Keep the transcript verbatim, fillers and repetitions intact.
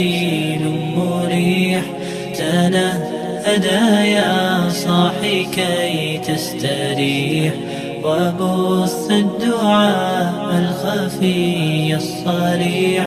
مريح تنهدى يا صاحي كي تستريح وبث الدعاء الخفي الصريح